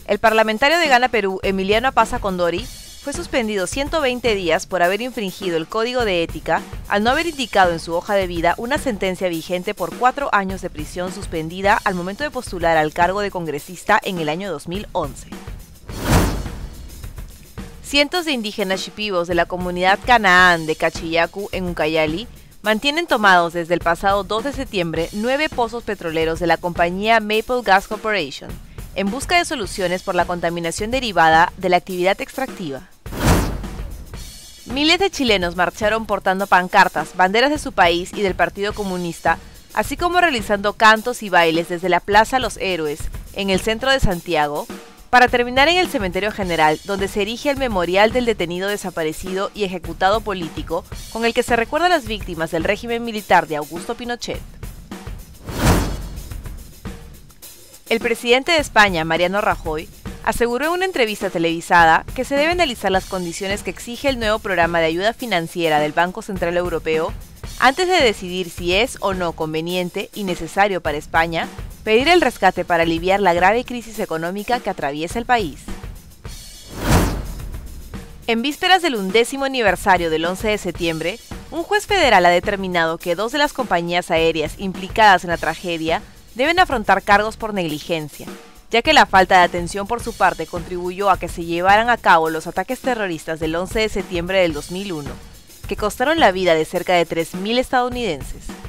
El parlamentario de Gana Perú, Emiliano Apaza Condori, fue suspendido 120 días por haber infringido el Código de Ética al no haber indicado en su hoja de vida una sentencia vigente por 4 años de prisión suspendida al momento de postular al cargo de congresista en el año 2011. Cientos de indígenas shipibos de la comunidad Canaán de Cachiyacu, en Ucayali, mantienen tomados desde el pasado 2 de septiembre 9 pozos petroleros de la compañía Maple Gas Corporation, en busca de soluciones por la contaminación derivada de la actividad extractiva. Miles de chilenos marcharon portando pancartas, banderas de su país y del Partido Comunista, así como realizando cantos y bailes desde la Plaza Los Héroes, en el centro de Santiago, para terminar en el Cementerio General, donde se erige el memorial del detenido desaparecido y ejecutado político, con el que se recuerda a las víctimas del régimen militar de Augusto Pinochet. El presidente de España, Mariano Rajoy, aseguró en una entrevista televisada que se deben analizar las condiciones que exige el nuevo programa de ayuda financiera del Banco Central Europeo antes de decidir si es o no conveniente y necesario para España pedir el rescate para aliviar la grave crisis económica que atraviesa el país. En vísperas del 11º aniversario del 11 de septiembre, un juez federal ha determinado que 2 de las compañías aéreas implicadas en la tragedia deben afrontar cargos por negligencia, ya que la falta de atención por su parte contribuyó a que se llevaran a cabo los ataques terroristas del 11 de septiembre del 2001, que costaron la vida de cerca de 3.000 estadounidenses.